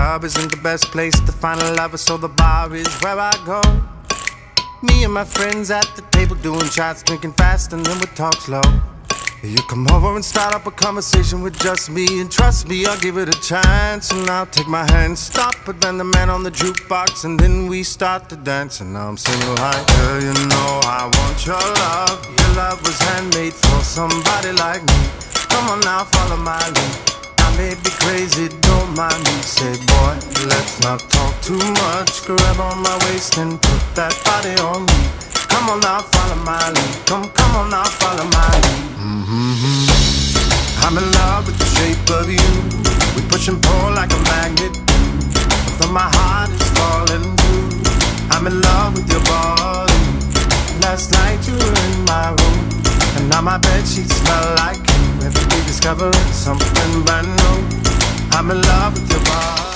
club isn't the best place to find a lover, so the bar is where I go. Me and my friends at the table doing shots, drinking fast, and then we talk slow. You come over and start up a conversation with just me, and trust me, I'll give it a chance. And I'll take my hand, stop, but then the man on the jukebox, and then we start to dance. And now I'm singing like, girl, you know I want your love. Your love was handmade for somebody like me. Come on now, follow my lead. I may be crazy, don't mind me. Say, boy, let's not talk too much. Grab on my waist and put that body on me. Come on now, follow my lead. Come on now, follow my lead. I'm in love with the shape of you. We push and pull like a magnet. But my heart is falling through. I'm in love with your body. Last night you were in my room, and now my bedsheets smell like you. Every day discovering something brand new. I'm in love with your body.